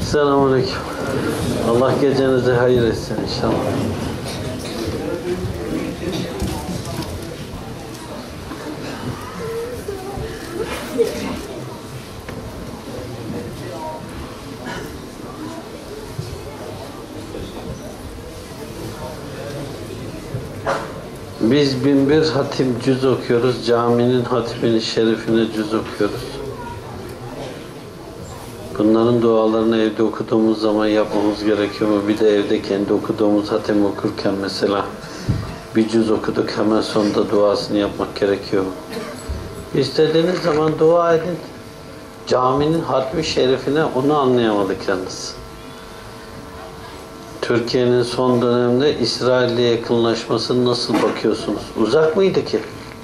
Selamünaleyküm. Allah gecenizi hayır etsin inşallah. Biz 1001 hatim cüz okuyoruz. Caminin hatimini şerifine cüz okuyoruz. Bunların dualarını evde okuduğumuz zaman yapmamız gerekiyor mu? Bir de evde kendi okuduğumuz hatim okurken mesela bir cüz okuduk, hemen sonunda duasını yapmak gerekiyor mu? İstediğiniz zaman dua edin. Caminin hatmi şerifine onu anlayamadık yalnız. Türkiye'nin son dönemde İsrail'le yakınlaşmasına nasıl bakıyorsunuz? Uzak mıydı ki?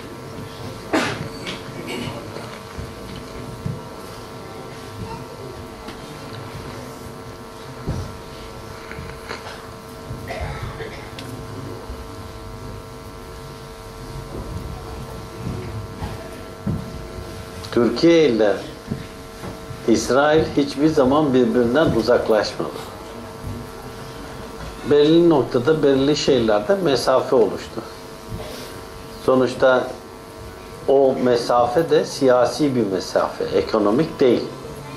Türkiye ile İsrail hiçbir zaman birbirinden uzaklaşmadı. Belli noktada, belli şeylerde mesafe oluştu. Sonuçta o mesafe de siyasi bir mesafe, ekonomik değil.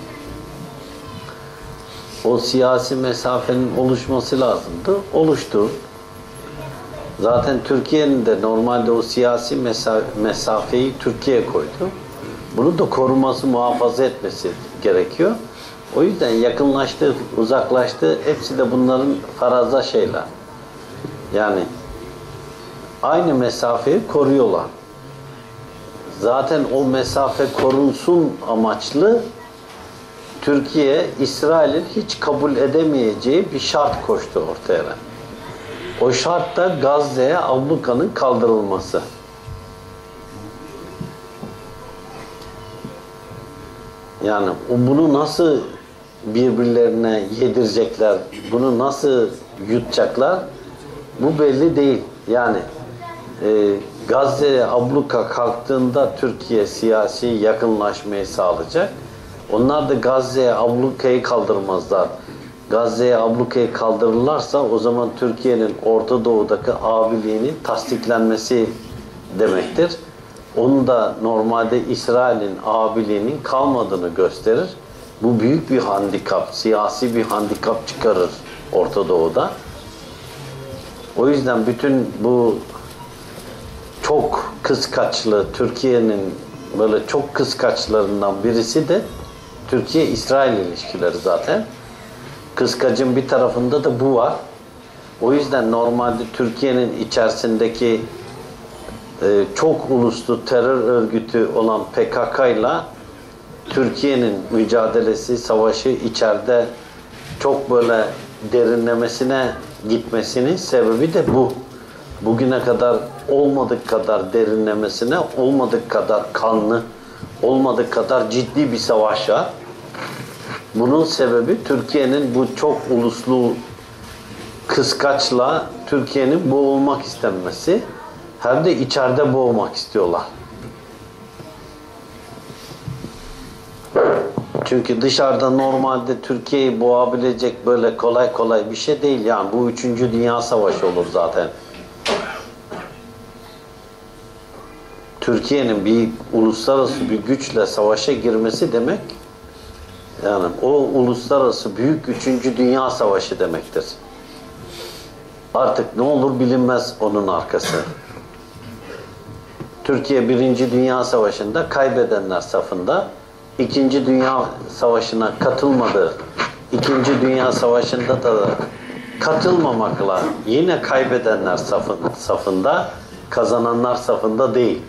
O siyasi mesafenin oluşması lazımdı, oluştu. Zaten Türkiye'nin de normalde o siyasi mesafeyi Türkiye koydu. Bunu da koruması, muhafaza etmesi gerekiyor. O yüzden yakınlaştı, uzaklaştı, hepsi de bunların faraza şeyler. Yani aynı mesafeyi koruyorlar. Zaten o mesafe korunsun amaçlı Türkiye, İsrail'in hiç kabul edemeyeceği bir şart koştu ortaya. O şart da Gazze'ye ablukanın kaldırılması. Yani bunu nasıl birbirlerine yedirecekler, bunu nasıl yutacaklar, bu belli değil. Yani Gazze'ye abluka kalktığında Türkiye siyasi yakınlaşmayı sağlayacak. Onlar da Gazze'ye ablukayı kaldırmazlar. Gazze'ye ablukayı kaldırırlarsa o zaman Türkiye'nin Orta Doğu'daki abiliğinin tasdiklenmesi demektir. Onun da normalde İsrail'in abiliğinin kalmadığını gösterir. Bu büyük bir handikap, siyasi bir handikap çıkarır Orta Doğu'da. O yüzden bütün bu çok kıskaçlı, Türkiye'nin böyle çok kıskaçlarından birisi de Türkiye-İsrail ilişkileri zaten. Kıskacın bir tarafında da bu var. O yüzden normalde Türkiye'nin içerisindeki çok uluslu terör örgütü olan PKK'yla Türkiye'nin mücadelesi, savaşı içeride çok böyle derinlemesine gitmesinin sebebi de bu. Bugüne kadar olmadık kadar derinlemesine, olmadık kadar kanlı, olmadık kadar ciddi bir savaş var. Bunun sebebi Türkiye'nin bu çok uluslu kıskaçla Türkiye'nin boğulmak istenmesi. Hem de içeride boğmak istiyorlar. Çünkü dışarıda normalde Türkiye'yi boğabilecek böyle kolay kolay bir şey değil. Yani bu 3. Dünya Savaşı olur zaten. Türkiye'nin bir uluslararası bir güçle savaşa girmesi demek, yani o uluslararası büyük 3. Dünya Savaşı demektir. Artık ne olur bilinmez onun arkası. Türkiye 1. Dünya Savaşı'nda kaybedenler safında, 2. Dünya Savaşı'na katılmadı. 2. Dünya Savaşı'nda da katılmamakla yine kaybedenler safında, kazananlar safında değil.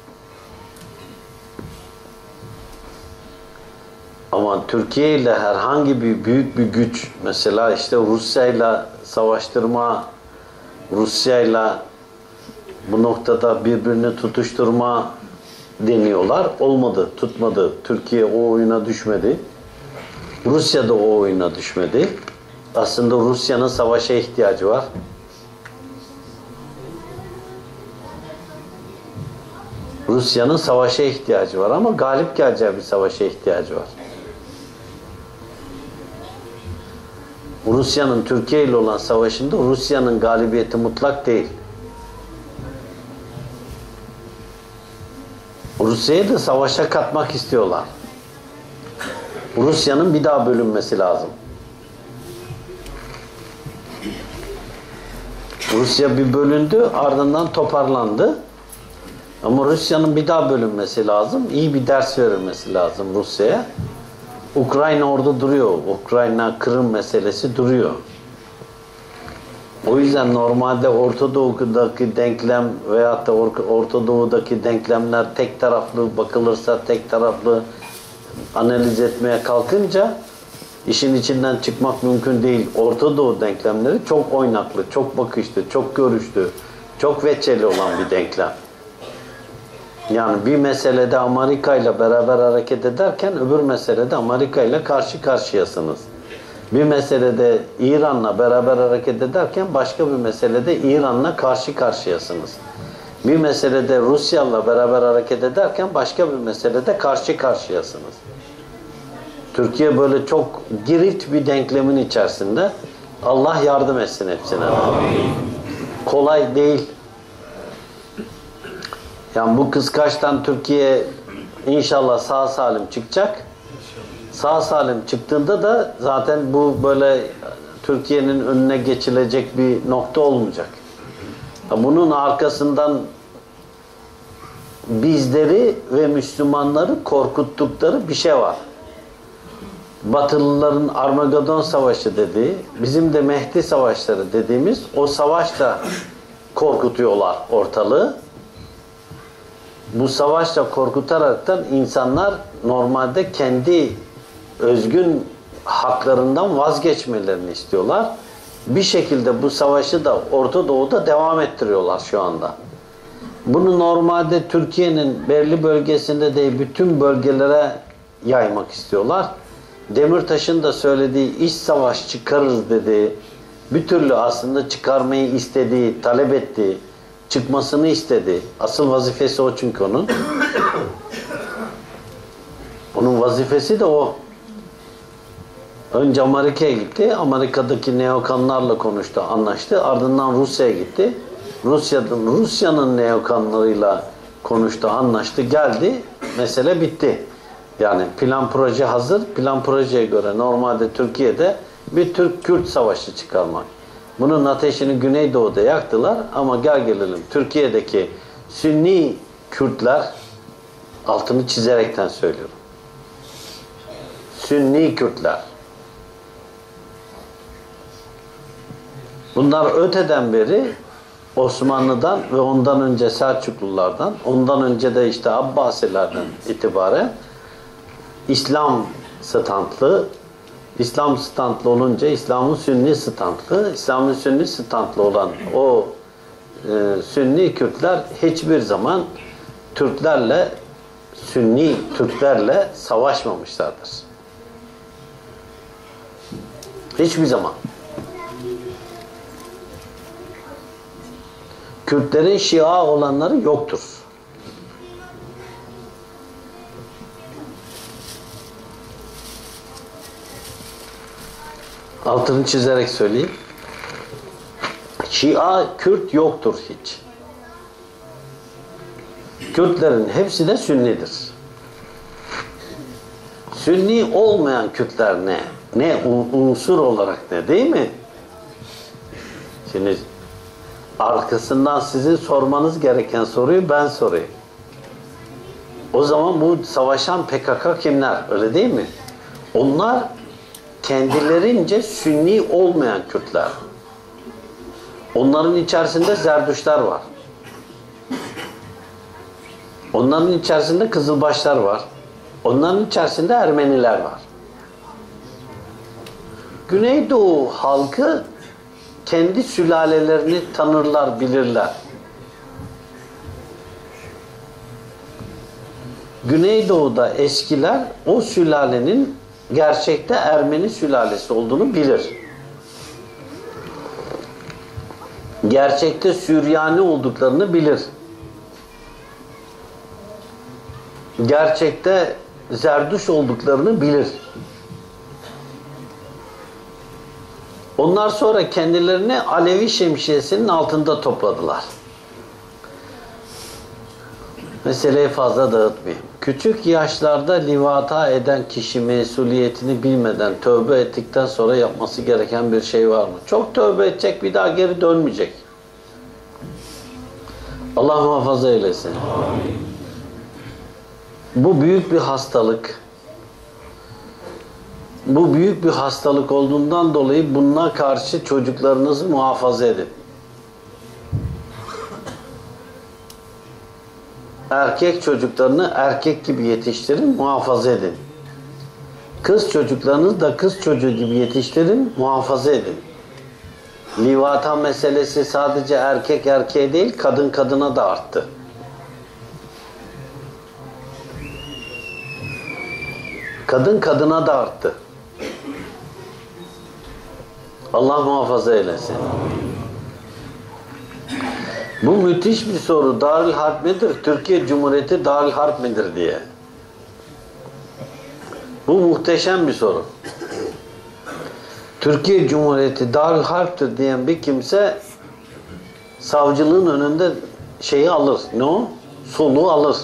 Ama Türkiye ile herhangi bir büyük bir güç, mesela işte Rusya ile savaştırma, Rusya ile bu noktada birbirini tutuşturma deniyorlar. Olmadı, tutmadı. Türkiye o oyuna düşmedi. Rusya da o oyuna düşmedi. Aslında Rusya'nın savaşa ihtiyacı var. Rusya'nın savaşa ihtiyacı var ama galip geleceği bir savaşa ihtiyacı var. Rusya'nın Türkiye ile olan savaşında Rusya'nın galibiyeti mutlak değil. Rusya'yı da savaşa katmak istiyorlar. Rusya'nın bir daha bölünmesi lazım. Rusya bir bölündü, ardından toparlandı. Ama Rusya'nın bir daha bölünmesi lazım. İyi bir ders verilmesi lazım Rusya'ya. Ukrayna orada duruyor. Ukrayna, Kırım meselesi duruyor. O yüzden normalde Orta Doğu'daki denklem veyahut da Orta Doğu'daki denklemler tek taraflı bakılırsa, tek taraflı analiz etmeye kalkınca işin içinden çıkmak mümkün değil. Orta Doğu denklemleri çok oynaklı, çok bakışlı, çok görüşlü, çok veçeli olan bir denklem. Yani bir meselede Amerika ile beraber hareket ederken öbür meselede Amerika ile karşı karşıyasınız. Bir meselede İran'la beraber hareket ederken başka bir meselede İran'la karşı karşıyasınız. Bir meselede Rusya'yla beraber hareket ederken başka bir meselede karşı karşıyasınız. Türkiye böyle çok girift bir denklemin içerisinde. Allah yardım etsin hepsine. Kolay değil. Yani bu kıskaçtan Türkiye inşallah sağ salim çıkacak. Sağ salim çıktığında da zaten bu böyle Türkiye'nin önüne geçilecek bir nokta olmayacak. Bunun arkasından bizleri ve Müslümanları korkuttukları bir şey var. Batılıların Armageddon Savaşı dediği, bizim de Mehdi Savaşları dediğimiz o savaşla korkutuyorlar ortalığı. Bu savaşla korkutaraktan insanlar normalde kendi özgün haklarından vazgeçmelerini istiyorlar. Bir şekilde bu savaşı da Orta Doğu'da devam ettiriyorlar şu anda. Bunu normalde Türkiye'nin belli bölgesinde değil bütün bölgelere yaymak istiyorlar. Demirtaş'ın da söylediği iç savaş çıkarırız dediği, bir türlü aslında çıkarmayı istediği, talep ettiği, çıkmasını istedi. Asıl vazifesi o çünkü onun. Onun vazifesi de o. Önce Amerika'ya gitti. Amerika'daki neokanlarla konuştu, anlaştı. Ardından Rusya'ya gitti. Rusya'nın neokanlarıyla konuştu, anlaştı, geldi. Mesele bitti. Yani plan proje hazır. Plan projeye göre normalde Türkiye'de bir Türk-Kürt savaşı çıkarmak. Bunun ateşini Güneydoğu'da yaktılar ama gel gelelim Türkiye'deki Sünni Kürtler, altını çizerekten söylüyorum. Sünni Kürtler. Bunlar öteden beri Osmanlı'dan ve ondan önce Selçuklulardan, ondan önce de işte Abbasilerden itibaren İslam standlı olunca İslam'ın Sünni standlı, İslam'ın Sünni standlı olan o Sünni Kürtler hiçbir zaman Türklerle, Sünni Türklerle savaşmamışlardır. Hiçbir zaman. Kürtlerin Şia olanları yoktur. Altını çizerek söyleyeyim. Şia, Kürt yoktur hiç. Kürtlerin hepsi de Sünnidir. Sünni olmayan Kürtler ne? Ne unsur olarak ne, değil mi? Şimdi arkasından sizin sormanız gereken soruyu ben sorayım. O zaman bu savaşan PKK kimler? Öyle değil mi? Onlar kendilerince Sünni olmayan Kürtler. Onların içerisinde Zerdüştler var. Onların içerisinde Kızılbaşlar var. Onların içerisinde Ermeniler var. Güneydoğu halkı kendi sülalelerini tanırlar, bilirler. Güneydoğu'da eskiler o sülalenin gerçekte Ermeni sülalesi olduğunu bilir. Gerçekte Süryani olduklarını bilir. Gerçekte Zerduş olduklarını bilir. Onlar sonra kendilerini Alevi şemsiyesinin altında topladılar. Meseleyi fazla dağıtmayayım. Küçük yaşlarda livata eden kişi mesuliyetini bilmeden tövbe ettikten sonra yapması gereken bir şey var mı? Çok tövbe edecek, bir daha geri dönmeyecek. Allah muhafaza eylesin. Amin. Bu büyük bir hastalık. Bu büyük bir hastalık olduğundan dolayı bununla karşı çocuklarınızı muhafaza edin. Erkek çocuklarını erkek gibi yetiştirin, muhafaza edin. Kız çocuklarınızı da kız çocuğu gibi yetiştirin, muhafaza edin. Livata meselesi sadece erkek erkeğe değil, kadın kadına da arttı. Kadın kadına da arttı. Allah muhafaza eylesin. Bu müthiş bir soru. Darül Harp midir? Türkiye Cumhuriyeti Darül Harp midir diye. Bu muhteşem bir soru. Türkiye Cumhuriyeti Darül Harp'tır diyen bir kimse savcılığın önünde şeyi alır. Ne o? Soluğu alır.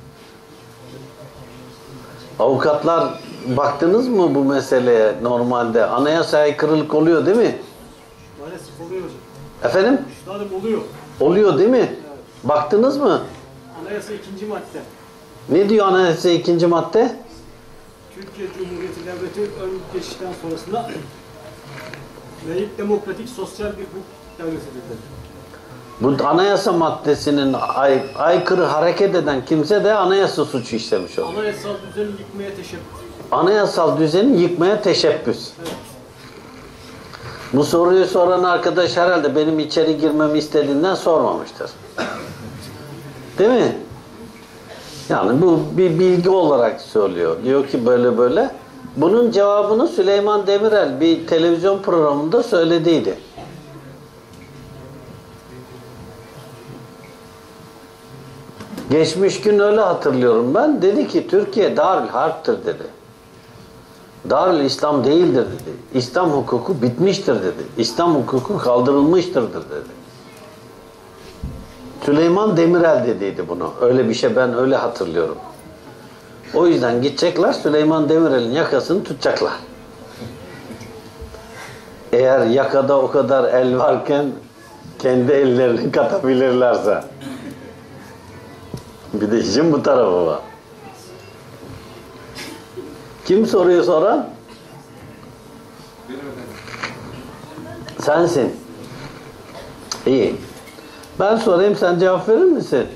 Avukatlar baktınız mı bu meseleye normalde? Anayasaya aykırılık oluyor değil mi? Maalesef oluyor hocam. Efendim? Üstadım oluyor. Oluyor değil mi? Evet. Baktınız mı? Anayasa 2. madde. Ne diyor Anayasa 2. madde? Türkiye Cumhuriyeti Devleti ön geçişten sonrasında layık, demokratik, sosyal bir hukuk devletidir. Bu anayasa maddesinin aykırı hareket eden kimse de anayasa suçu işlemiş olur. Anayasal düzeni yıkmaya teşebbüs. Anayasal düzeni yıkmaya teşebbüs. Evet. Bu soruyu soran arkadaş herhalde benim içeri girmemi istediğinden sormamıştır. Değil mi? Yani bu bir bilgi olarak söylüyor. Diyor ki böyle böyle. Bunun cevabını Süleyman Demirel bir televizyon programında söylediydi. Geçmiş gün öyle hatırlıyorum ben. Dedi ki Türkiye Darül Harp'tır dedi. Darül İslam değildir dedi. İslam hukuku bitmiştir dedi. İslam hukuku kaldırılmıştır dedi. Süleyman Demirel dediydi bunu. Öyle bir şey ben öyle hatırlıyorum. O yüzden gidecekler Süleyman Demirel'in yakasını tutacaklar. Eğer yakada o kadar el varken kendi ellerini katabilirlerse. Bir de işin bu tarafı var. Kim soruyu soran? Sensin. İyi. Ben sorayım, sen cevap verir misin?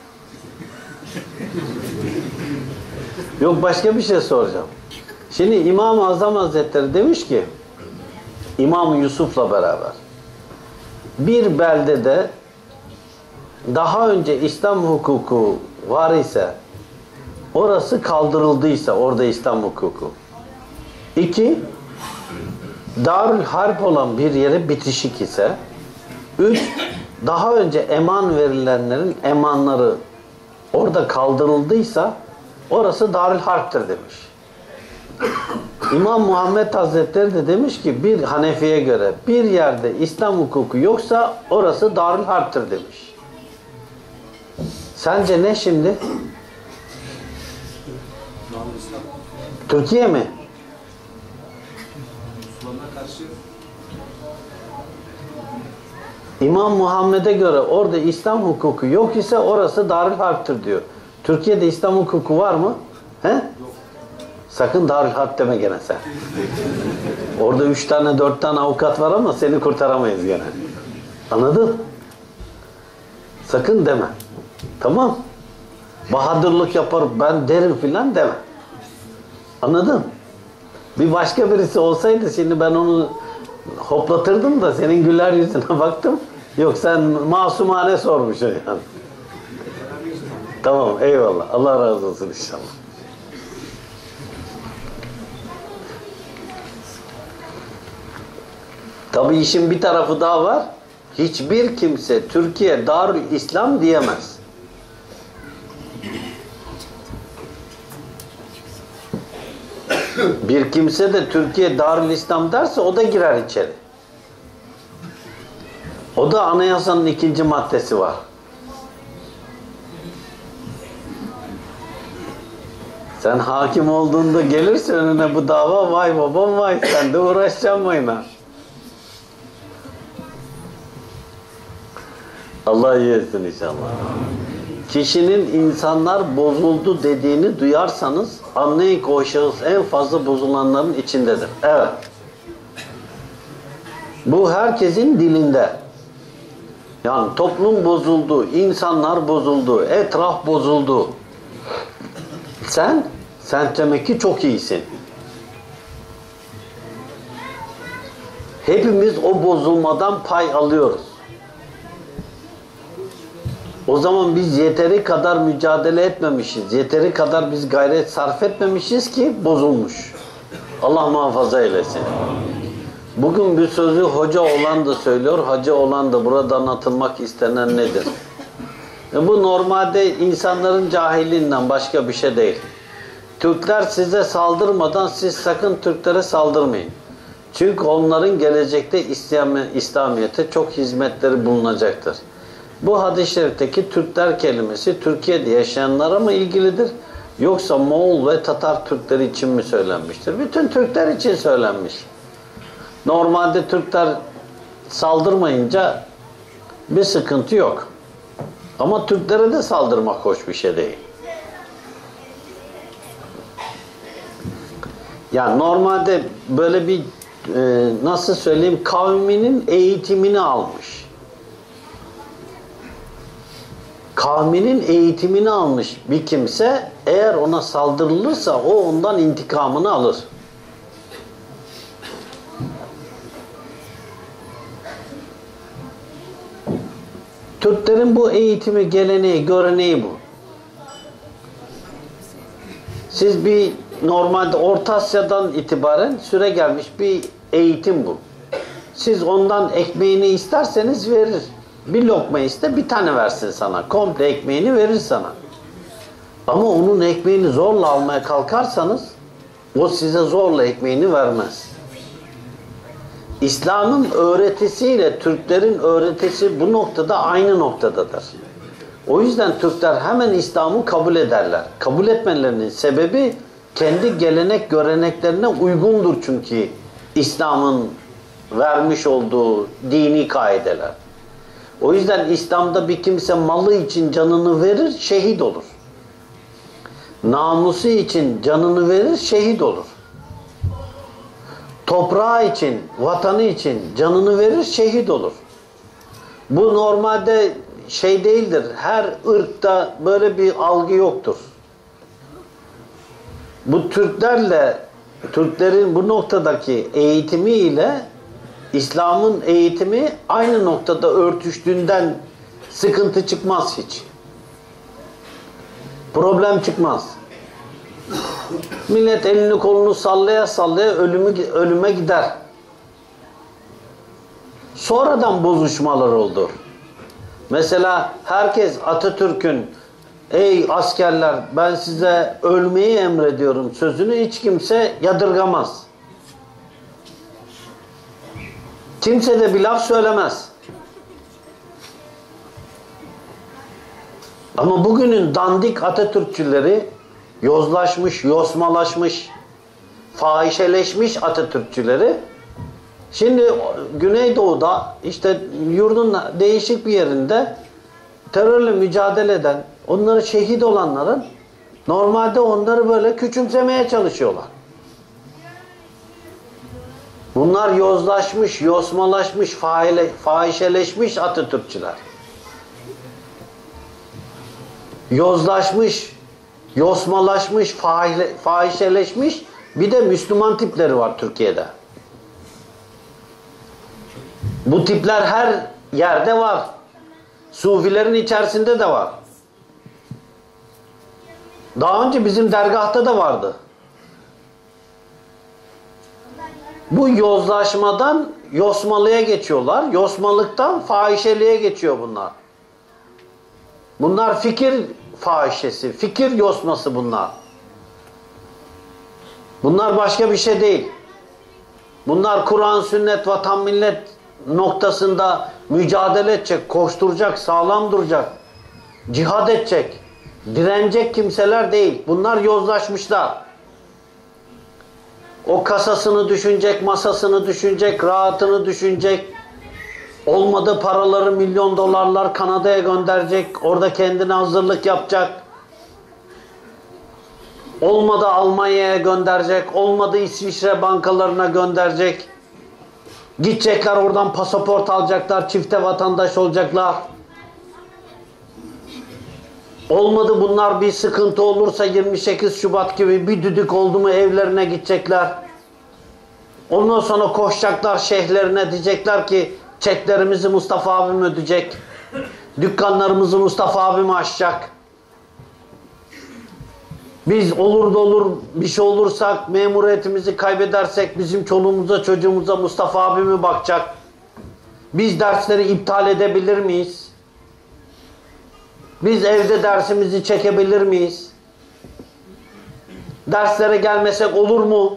Yok, başka bir şey soracağım. Şimdi İmam-ı Azam Hazretleri demiş ki İmam Yusuf'la beraber bir beldede daha önce İslam hukuku var ise, orası kaldırıldıysa, orada İslam hukuku. 2. Darül Harp olan bir yere bitişik ise. 3. Daha önce eman verilenlerin emanları orada kaldırıldıysa, orası Darül Harp'tır demiş. İmam Muhammed Hazretleri de demiş ki bir Hanefi'ye göre bir yerde İslam hukuku yoksa orası Darül Harp'tır demiş. Sence ne şimdi? Türkiye mi? İmam Muhammed'e göre orada İslam hukuku yok ise orası Darül Harp'tır diyor. Türkiye'de İslam hukuku var mı? He? Yok. Sakın Darül Harp deme gene sen. Orada 3 tane 4 tane avukat var ama seni kurtaramayız gene. Anladın? Sakın deme. Tamam. Bahadırlık yapar ben derim filan deme. Anladın? Bir başka birisi olsaydı şimdi ben onu hoplatırdım da senin güler yüzüne baktım. Yok, sen masumane sormuşsun yani. Tamam, eyvallah. Allah razı olsun inşallah. Tabii işin bir tarafı daha var. Hiçbir kimse Türkiye Darül İslam diyemez. Bir kimse de Türkiye Darül İslam derse o da girer içeri. O da anayasanın 2. maddesi var. Sen hakim olduğunda gelirse önüne bu dava, vay babam vay, sen de uğraşacaksın mayına. Allah iyi etsin inşallah. Kişinin insanlar bozuldu dediğini duyarsanız anlayın ki o şahıs en fazla bozulanların içindedir. Evet. Bu herkesin dilinde. Yani toplum bozuldu, insanlar bozuldu, etraf bozuldu. Sen demek ki çok iyisin. Hepimiz o bozulmadan pay alıyoruz. O zaman biz yeteri kadar mücadele etmemişiz. Yeteri kadar biz gayret sarf etmemişiz ki bozulmuş. Allah muhafaza eylesin. Bugün bir sözü hoca olan da söylüyor, hacı olan da burada anlatılmak istenen nedir? Bu normalde insanların cahilliğinden başka bir şey değil. Türkler size saldırmadan siz sakın Türklere saldırmayın. Çünkü onların gelecekte İslamiyet'e çok hizmetleri bulunacaktır. Bu hadis-i şerifteki Türkler kelimesi Türkiye'de yaşayanlara mı ilgilidir? Yoksa Moğol ve Tatar Türkleri için mi söylenmiştir? Bütün Türkler için söylenmiş. Normalde Türkler saldırmayınca bir sıkıntı yok. Ama Türklere de saldırmak hoş bir şey değil. Yani normalde böyle bir nasıl söyleyeyim, kavminin eğitimini almış. Kavminin eğitimini almış bir kimse eğer ona saldırılırsa o ondan intikamını alır. Türklerin bu eğitimi, geleneği, göreneği bu. Siz bir normalde Orta Asya'dan itibaren süre gelmiş bir eğitim bu. Siz ondan ekmeğini isterseniz verir. Bir lokma iste, bir tane versin sana. Komple ekmeğini verir sana. Ama onun ekmeğini zorla almaya kalkarsanız o size zorla ekmeğini vermez. İslam'ın öğretisiyle Türklerin öğretisi bu noktada aynı noktadadır. O yüzden Türkler hemen İslam'ı kabul ederler. Kabul etmelerinin sebebi kendi gelenek göreneklerine uygundur çünkü İslam'ın vermiş olduğu dini kaideler. O yüzden İslam'da bir kimse malı için canını verir, şehit olur. Namusu için canını verir, şehit olur. Toprağı için, vatanı için canını verir, şehit olur. Bu normalde şey değildir. Her ırkta böyle bir algı yoktur. Bu Türklerin bu noktadaki eğitimiyle İslam'ın eğitimi aynı noktada örtüştüğünden sıkıntı çıkmaz hiç. Problem çıkmaz. Millet elini kolunu sallaya sallaya ölüme gider. Sonradan bozuşmalar oldu. Mesela herkes Atatürk'ün ey askerler ben size ölmeyi emrediyorum sözünü hiç kimse yadırgamaz. Kimse de bir laf söylemez. Ama bugünün dandik Atatürkçüleri yozlaşmış, yosmalaşmış, fahişeleşmiş Atatürkçüleri şimdi Güneydoğu'da işte yurdun değişik bir yerinde terörle mücadele eden, onları şehit olanların normalde onları böyle küçümsemeye çalışıyorlar. Bunlar yozlaşmış, yosmalaşmış, fahişeleşmiş Atatürkçüler. Yozlaşmış, yosmalaşmış, fahişeleşmiş bir de Müslüman tipleri var Türkiye'de. Bu tipler her yerde var. Sufilerin içerisinde de var. Daha önce bizim dergahta da vardı. Bu yozlaşmadan yosmalığa geçiyorlar. Yosmalıktan fahişeliğe geçiyor bunlar. Bunlar fikir fahişesi, fikir yosması bunlar. Bunlar başka bir şey değil. Bunlar Kur'an, sünnet, vatan, millet noktasında mücadele edecek, koşturacak, sağlam duracak, cihad edecek, direnecek kimseler değil. Bunlar yozlaşmışlar. O kasasını düşünecek, masasını düşünecek, rahatını düşünecek. Olmadı paraları milyon dolarlar Kanada'ya gönderecek. Orada kendine hazırlık yapacak. Olmadı Almanya'ya gönderecek. Olmadı İsviçre bankalarına gönderecek. Gidecekler oradan pasaport alacaklar. Çifte vatandaş olacaklar. Olmadı bunlar bir sıkıntı olursa 28 Şubat gibi bir düdük oldu mu evlerine gidecekler. Ondan sonra koşacaklar şeyhlerine, diyecekler ki çeklerimizi Mustafa abim ödeyecek. Dükkanlarımızı Mustafa abim açacak. Biz olur da olur bir şey olursak, memuriyetimizi kaybedersek bizim çoluğumuza çocuğumuza Mustafa abimi bakacak. Biz dersleri iptal edebilir miyiz? Biz evde dersimizi çekebilir miyiz? Derslere gelmesek olur mu?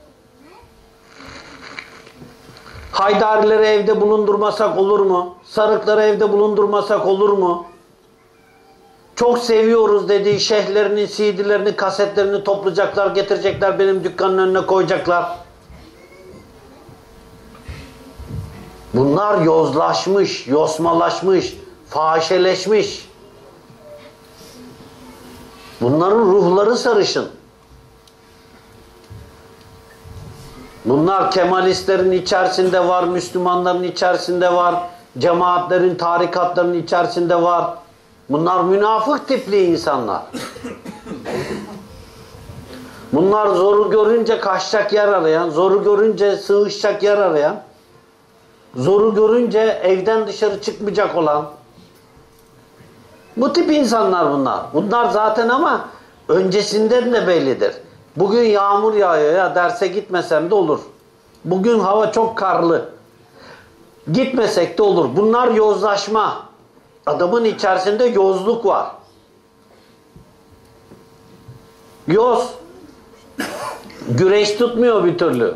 Haydarileri evde bulundurmasak olur mu? Sarıkları evde bulundurmasak olur mu? Çok seviyoruz dediği şeyhlerinin CD'lerini, kasetlerini toplayacaklar, getirecekler, benim dükkanın önüne koyacaklar. Bunlar yozlaşmış, yosmalaşmış, fahişeleşmiş. Bunların ruhları sarışın. Bunlar Kemalistlerin içerisinde var, Müslümanların içerisinde var, cemaatlerin, tarikatların içerisinde var. Bunlar münafık tipli insanlar. Bunlar zoru görünce kaçacak yer arayan, zoru görünce sığışacak yer arayan, zoru görünce evden dışarı çıkmayacak olan, bu tip insanlar bunlar. Bunlar zaten ama öncesinden de bellidir. Bugün yağmur yağıyor ya, derse gitmesem de olur. Bugün hava çok karlı. Gitmesek de olur. Bunlar yozlaşma. Adamın içerisinde yozluk var. Yoz. Güreş tutmuyor bir türlü.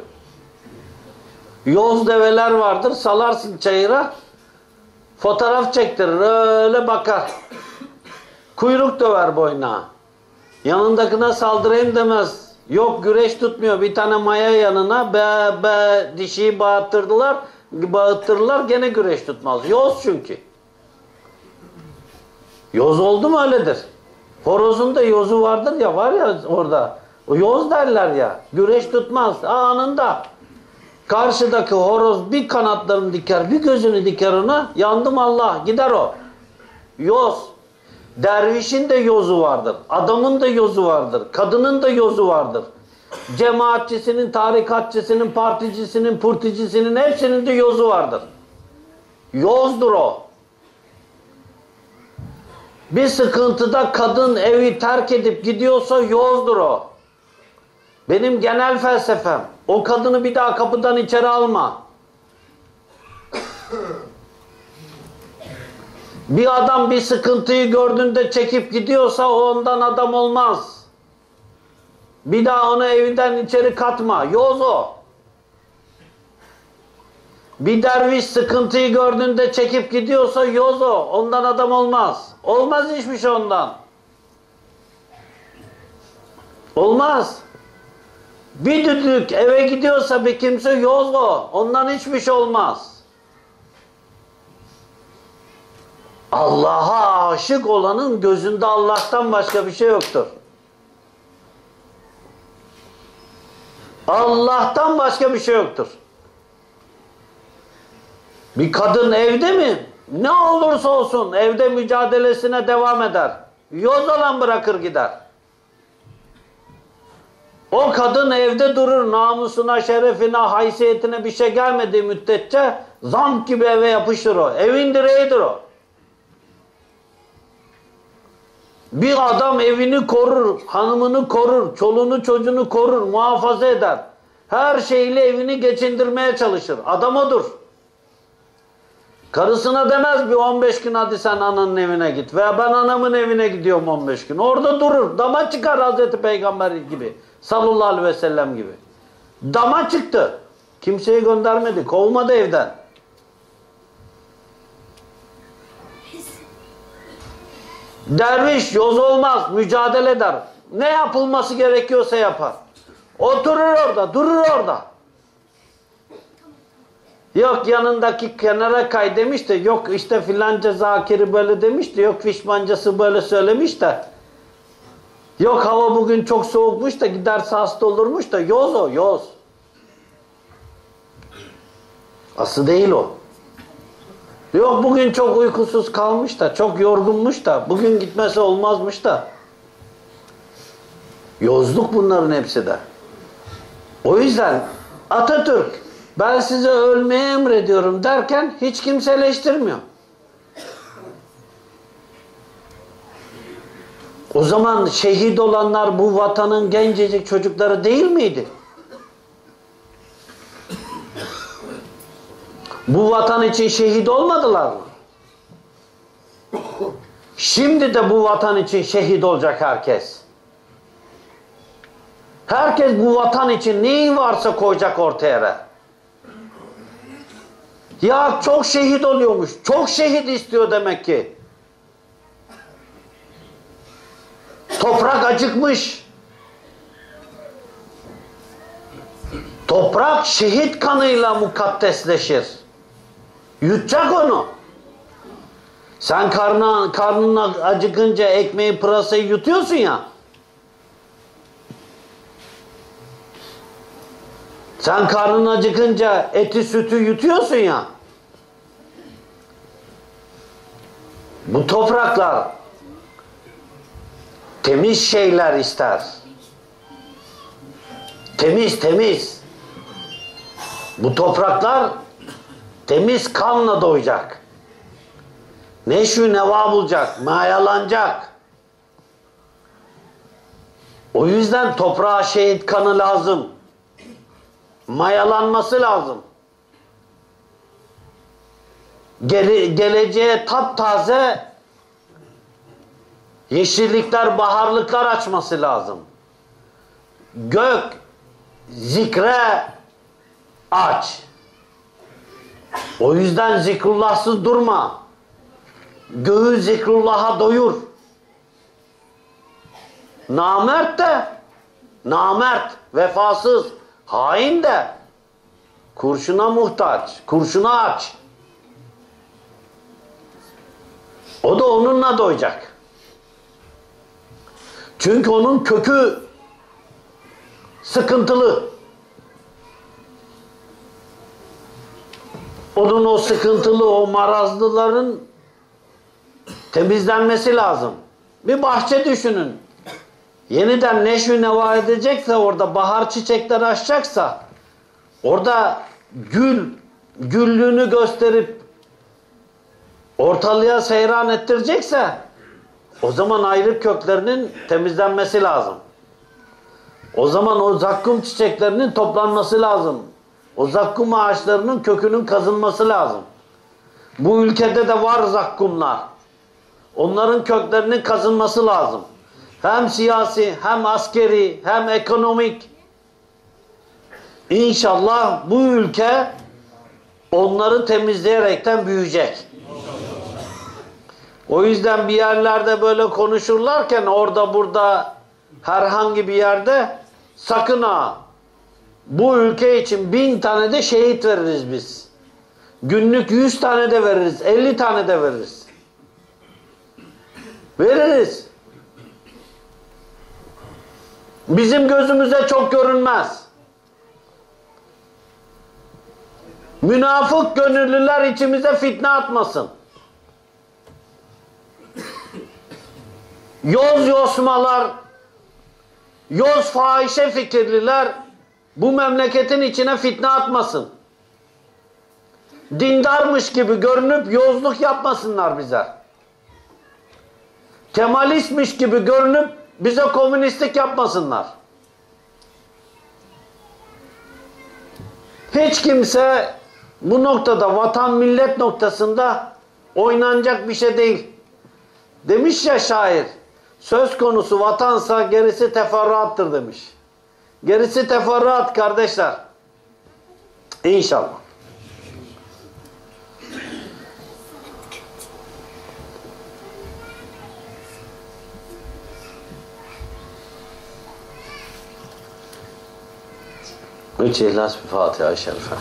Yoz develer vardır. Salarsın çayıra. Fotoğraf çektirir. Öyle bakar. Kuyruk döver boyuna. Yanındakine saldırayım demez. Yok, güreş tutmuyor. Bir tane maya yanına be be dişiyi bağıttırırlar, gene güreş tutmaz. Yoz çünkü. Yoz oldu mu öyledir. Horozun da yozu vardır ya, var ya orada. O yoz derler ya. Güreş tutmaz. Anında. Karşıdaki horoz bir kanatlarını diker, bir gözünü diker ona. Yandım Allah. Gider o. Yoz. Dervişin de yozu vardır. Adamın da yozu vardır. Kadının da yozu vardır. Cemaatçisinin, tarikatçısının, particisinin, purticisinin hepsinin de yozu vardır. Yozdur o. Bir sıkıntıda kadın evi terk edip gidiyorsa yozdur o. Benim genel felsefem. O kadını bir daha kapıdan içeri alma. Bir adam bir sıkıntıyı gördüğünde çekip gidiyorsa o ondan adam olmaz. Bir daha onu evinden içeri katma. Yoz o. Bir derviş sıkıntıyı gördüğünde çekip gidiyorsa yoz o. Ondan adam olmaz. Olmaz hiçbir şey ondan. Olmaz. Bir düdük eve gidiyorsa bir kimse yoz o. Ondan hiçbir şey olmaz. Allah'a aşık olanın gözünde Allah'tan başka bir şey yoktur. Allah'tan başka bir şey yoktur. Bir kadın evde mi? Ne olursa olsun evde mücadelesine devam eder. Yoz olan bırakır gider. O kadın evde durur, namusuna, şerefine, haysiyetine bir şey gelmediği müddetçe zamp gibi eve yapışır o. Evin direğidir o. Bir adam evini korur, hanımını korur, çoluğunu çocuğunu korur, muhafaza eder. Her şeyle evini geçindirmeye çalışır. Adam odur. Karısına demez bir 15 gün hadi sen ananın evine git. Veya ben anamın evine gidiyorum 15 gün. Orada durur. Dama çıkar Hazreti Peygamber gibi. Sallallahu aleyhi ve sellem gibi. Dama çıktı. Kimseyi göndermedi. Kovmadı evden. Derviş yoz olmaz, mücadele eder. Ne yapılması gerekiyorsa yapar. Oturur orada, durur orada. Yok yanındaki kenara kay demiş de, yok işte filanca zakiri böyle demiş de, yok fişmancası böyle söylemiş de, yok hava bugün çok soğukmuş da giderse hasta olurmuş da, yoz o, yoz. Aslı değil o. Yok bugün çok uykusuz kalmış da, çok yorgunmuş da, bugün gitmesi olmazmış da. Yozluk bunların hepsi de. O yüzden Atatürk ben size ölmeye emrediyorum derken hiç kimse eleştirmiyor. O zaman şehit olanlar bu vatanın gencecik çocukları değil miydi? Bu vatan için şehit olmadılar mı? Şimdi de bu vatan için şehit olacak herkes. Herkes bu vatan için neyi varsa koyacak ortaya. Ya çok şehit oluyormuş. Çok şehit istiyor demek ki. Toprak acıkmış. Toprak şehit kanıyla mukaddesleşir. Yutacak onu. Sen karnına acıkınca ekmeği pırasayı yutuyorsun ya. Sen karnın acıkınca eti sütü yutuyorsun ya. Bu topraklar temiz şeyler ister. Temiz temiz. Bu topraklar temiz kanla doyacak. Neşvi neva bulacak, mayalanacak. O yüzden toprağa şehit kanı lazım. Mayalanması lazım. Geleceğe taptaze yeşillikler, baharlıklar açması lazım. Gök zikre aç. O yüzden zikrullahsız durma. Göğü zikrullah'a doyur. Namert de, namert, vefasız, hain de kurşuna muhtaç, kurşuna aç. O da onunla doyacak. Çünkü onun kökü sıkıntılı. Onun o sıkıntılı, o marazlıların temizlenmesi lazım. Bir bahçe düşünün. Yeniden neşvi neva edecekse, orada bahar çiçekleri açacaksa, orada güllüğünü gösterip ortalığa seyran ettirecekse, o zaman ayrık köklerinin temizlenmesi lazım. O zaman o zakkum çiçeklerinin toplanması lazım. O zakkum ağaçlarının kökünün kazınması lazım. Bu ülkede de var zakkumlar. Onların köklerinin kazınması lazım. Hem siyasi, hem askeri, hem ekonomik. İnşallah bu ülke onları temizleyerekten büyüyecek. O yüzden bir yerlerde böyle konuşurlarken, orada burada herhangi bir yerde, sakın ha, bu ülke için 1000 tane de şehit veririz biz. Günlük 100 tane de veririz, 50 tane de veririz. Veririz. Bizim gözümüze çok görünmez. Münafık gönüllüler içimize fitne atmasın. Yoz yosmalar, yoz fahişe fikirliler bu memleketin içine fitne atmasın. Dindarmış gibi görünüp yozluk yapmasınlar bize. Kemalistmiş gibi görünüp bize komünistlik yapmasınlar. Hiç kimse bu noktada, vatan millet noktasında oynanacak bir şey değil. Demiş ya şair, söz konusu vatansa gerisi teferruattır demiş. Gerisi teferruat kardeşler. İnşallah. Üç İhlas bir Fatiha-i Şerife.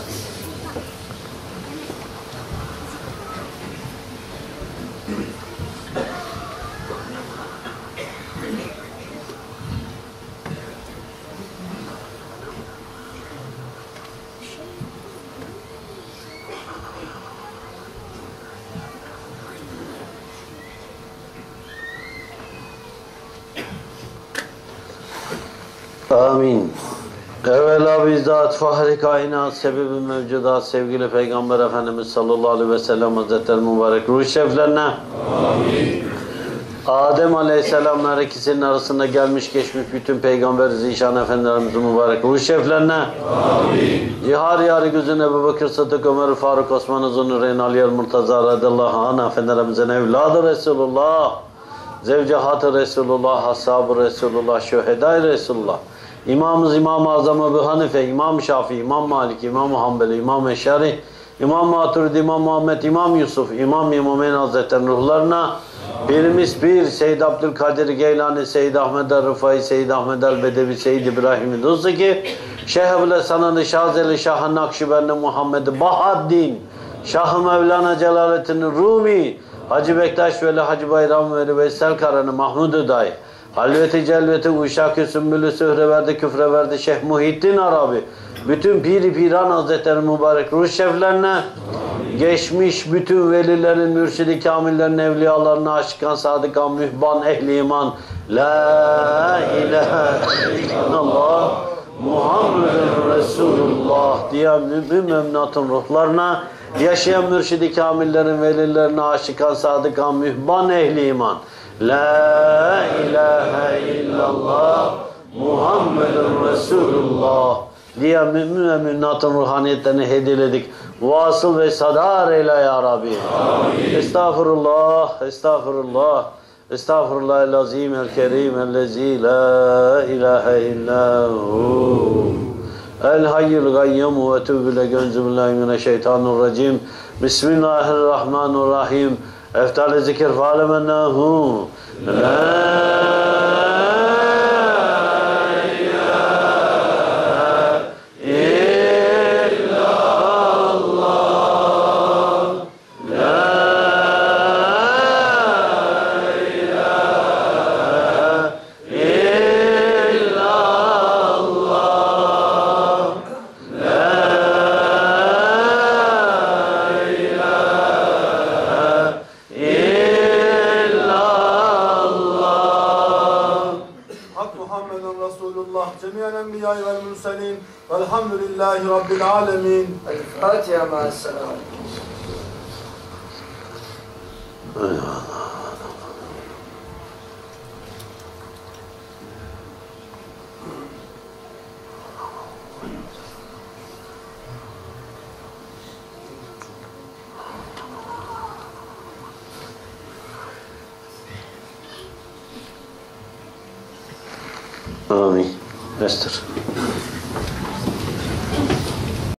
Amin. Evvela bizzat fahri kainat sebebi mevcudat sevgili Peygamber Efendimiz sallallahu aleyhi ve sellem Hazretleri mübarek ruh şeriflerine. Amin. Adem Aleyhisselam'ın ikisinin arasında gelmiş geçmiş bütün Peygamber Zişan Efendilerimizin mübarek ruh şeriflerine. Amin. Cihar yarı gözüne Ebu Bekir Sıddık Ömer Faruk Osman Zunnureyn Aliyer Murtaza radıyallahu anh Efendilerimizin evladı Resulullah, zevcehat-ı Resulullah, ashab-ı Resulullah, şühedai Resulullah, İmamımız İmam-ı Azam Ebu Hanife, İmam Şafii, İmam Malik, İmam Hanbeli, İmam Eşari, İmam Maturidi, İmam Muhammed, İmam Yusuf, İmam İmameyn Hazretleri'nin ruhlarına, birimiz bir Seyyid Abdülkadir Geylani, Seyyid Ahmed el-Rıfai, Seyyid Ahmed el-Bedevi, Seyyid İbrahim Duzzuki, Şeyh Ebul Sanani, Şazeli, Şah-ı Nakşibendi, Muhammed Bahaddin, Şah-ı Mevlana Celaleddin Rumi, Hacı Bektaş Veli, Hacı Bayram Veli, Veysel Karani, Mahmud-u Dayı, Halveti Celveti, Uşak-ı Sümbülü, Sühreverdi, Küfreverdi, Şeyh Muhittin Arabi, bütün Pir-i Piran Hazretleri mübarek ruh şeriflerine, geçmiş bütün velilerin, mürşidi kamillerin, evliyalarına, aşıkan, sadıkan, mühban, ehli iman, La ilahe illallah, Muhammeden Resulullah diyen mümin memnunatın ruhlarına, yaşayan mürşidi kamillerin, velilerine, aşıkan, sadıkan, mühban, ehli iman, La ilahe illallah Muhammedun Resulullah diye mümin ve müminatın ruhaniyetlerini hediyeledik. Vasıl ve sadar eyle ya Rabbi. Amin. Estağfurullah, estağfurullah, estağfurullah el-azim el-kerim el-lezi la ilahe illahu el-hayyul gayyum ve tübüle gönzübillahimineşşeytanirracim. Bismillahirrahmanirrahim. Eftal-i zikir fâlemennahu Velhamdülillahi Rabbil alemin. El-Fatiha ma'as-selam. Amin. Esther.